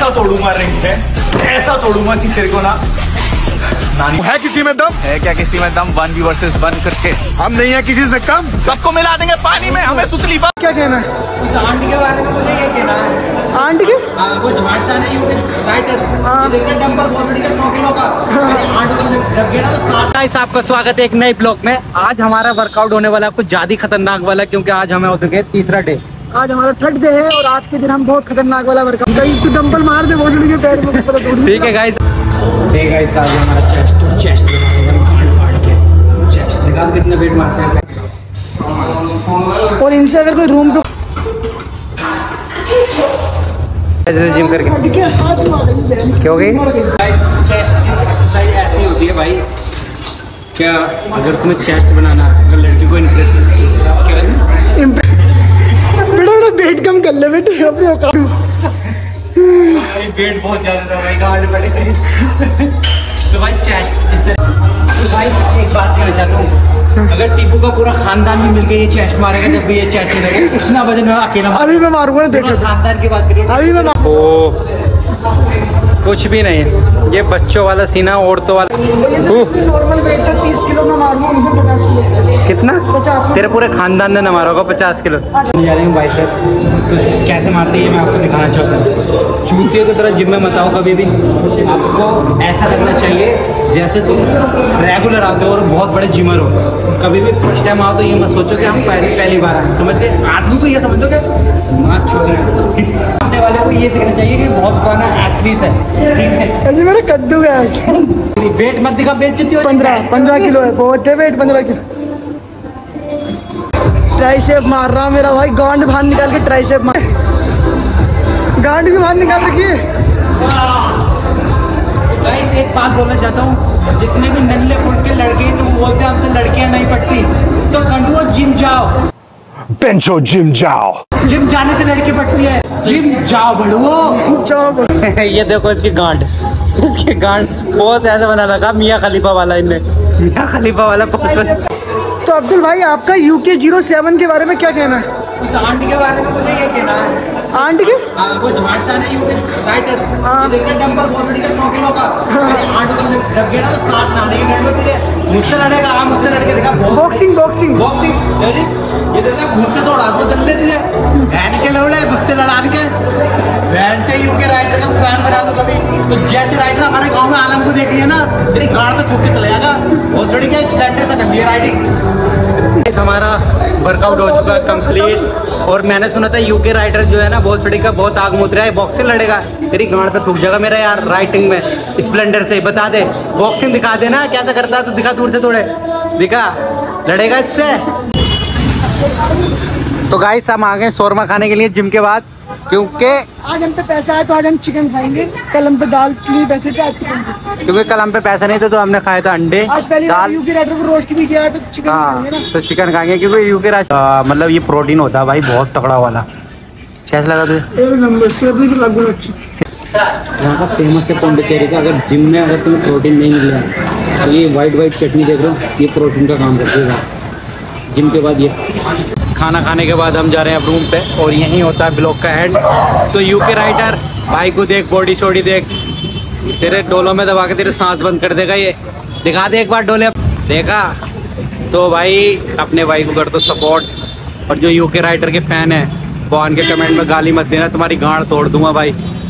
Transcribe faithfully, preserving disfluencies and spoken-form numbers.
ऐसा तोड़ूंगा रिंग पे, ऐसा तोड़ूंगा कि तेरे को ना है किसी में दम? है क्या किसी में दम? वन बी वर्सेस वन करके हम नहीं है किसी से कम, सबको मिला देंगे पानी में। हमें सुतली बात क्या कहना है? उस आंटी के बारे में मुझे ये कहना है। आंटी के? हाँ, वो झाड़ चाने यूके राइटर लेकर डंपर बोतड़ी के सौ किलो का आंटी को जब गिरा तो साथ। गाइस आपका स्वागत है एक नए ब्लॉग में। आज हमारा वर्कआउट होने वाला है कुछ ज्यादा खतरनाक वाला, क्योंकि आज हमें होते गए तीसरा डे। आज हमारा थर्ड डे है और आज के दिन हम बहुत खतरनाक वाला वर्कआउट कहीं तो डंपल मार दे बोतड़ी के पैर में ऊपर तोड़। ठीक है गाइस, देख गाइस आज हमारा चेस्ट चेस्ट एकदम काट फाड़ के चेस्ट दिखा कितने वेट मारते हैं। और इनसे अगर कोई रूम पे जिम करके क्या हो गई चेस्ट एक्सरसाइज ऐसी होती है भाई। क्या अगर तुम्हें चेस्ट बनाना, अगर लड़की को इंप्रेस क्या बेटा बेटा वेट कम कर ले बेटे अपने औकात। वेट बहुत ज्यादा था भाई, गांड पड़े। तो भाई चेस्ट, तो भाई एक बात कहना चाहता हूँ, अगर टीपू का पूरा खानदान भी मिलके ये चेस्ट मारेगा जब भी ये चेस्ट लगेगा, इतना वजन में अकेला अभी मैं मारूंगा, देखो खानदान की बात करो अभी मैं ओ कुछ भी नहीं, ये बच्चों वाला सीना, औरतों वाला। नॉर्मल वेट था तीस किलो में मारूंगा, मुझे पचास किलो। कितना? पचास। तेरे पूरे खानदान ने न मारा होगा पचास किलो। जा रही हूँ भाई साहब, तो कैसे मारते हैं ये मैं आपको दिखाना चाहता हूँ। चूतियों की तरह जिम में मत आओ कभी भी। आपको ऐसा लगना चाहिए जैसे तुम रेगुलर आते हो और बहुत बड़े जिमर हो। कभी भी फर्स्ट टाइम आओ तो ये मत सोचो कि हम पहली पहली बार आए, समझ के आदमी को ये समझो कि माँ छोड़ रहे हैं। आने वाले को ये दिखना चाहिए कि बहुत पुराना एथलीट है, ठीक है। अभी मेरा कद्दू है। वेट मत दिखा, बेइज्जती हो। पंद्रह पंद्रह किलो है, बहुत है वेट पंद्रह किलो। ट्राइसेप मार रहा मेरा भाई, गांड बाहर निकाल के ट्राइसेप मार, गांड भी बाहर निकाल रखी है। गाइस एक बात बोलना चाहता हूँ, जितने भी नन्हे फुटके लड़के हैं तो बोलते हैं हमसे लड़कियां नहीं पटती, तो कंट्रोल जिम जाओ, पेंचो जिम जाओ। जिम जाने से लड़की पटती है, जिम जाओ बड़ुओ जाओ। ये देखो इसकी गांड, इसकी गांड बहुत ऐसा बना लगा मियाँ खलीफा वाला, इनने मियाँ खलीफा वाला। तो अब्दुल भाई आपका यूके जीरो सेवन के बारे में क्या कहना है? उस आंटी के बारे में मुझे ये कहना है। आंटी के? हाँ, वो झाड़ चाने यूके राइटर लेकर डंपर बोतड़ी के सौ किलो का आंटी को जब गिरा तो साथ ना नहीं लड़ी होती है। मुझसे लड़ेगा, हाँ मुझसे लड़के देखा बॉक्सिंग बॉक्सिंग बॉक्सिंग ये देखा मुझसे थोड़ा वो दल लेती है बहन के लौड़े, मुझसे लड़ान के बहन के यूके राइटर का फैन बना दो कभी। तो जैसे राइटर हमारे गांव में आलम को देख लिया ना, तेरी गाड़ पे थूक के चले जाएगा। बहुत लड़ी के स्प्लेंडर तक कर लिया राइडिंग। हमारा वर्कआउट हो चुका है कंप्लीट, और मैंने सुना था यूके राइडर जो है ना बहुत सड़ी का बहुत आग मुत रहा है, बॉक्सिंग लड़ेगा, तेरी गांड पे थूक जाएगा मेरा यार राइटिंग में स्प्लेंडर से। बता दे बॉक्सिंग दिखा दे ना, कैसा करता है तो दिखा, दूर से थोड़े दिखा, लड़ेगा इससे। तो गाइस हम आ गए शोरमा खाने के लिए जिम के बाद, क्योंकि आज हम पे पैसा है तो आज हम चिकन खाएंगे। कल हम पे दाल चीनी पैसे थे, आज चिकन, क्योंकि कल हम पे पैसा नहीं था तो हमने खाया था अंडे आज पहली बार यूके राइडर को रोस्ट भी किया है तो चिकन खाएंगे ना। तो चिकन खाएंगे क्योंकि यूके राइडर मतलब ये प्रोटीन होता है भाई बहुत तगड़ा वाला। कैसा लगा तुझे? एक नंबर से अपनी लगभग अच्छी। यहाँ का फेमस है पौंडीचेरी का। अगर जिम में अगर तुम्हें प्रोटीन नहीं मिल रहा है तो ये वाइट वाइट चटनी देख रहे हो, ये प्रोटीन का काम करती है। जिम के बाद ये खाना खाने के बाद हम जा रहे हैं अब रूम पे, और यहीं होता है ब्लॉग का एंड। तो यूके राइडर भाई को देख, बॉडी शॉडी देख, तेरे डोलों में दबा के तेरे सांस बंद कर देगा। ये दिखा दे एक बार डोले, देखा? तो भाई अपने भाई को कर दो सपोर्ट, और जो यूके राइडर के फैन है वो आन के कमेंट में गाली मत देना, तुम्हारी गांड तोड़ दूंगा भाई।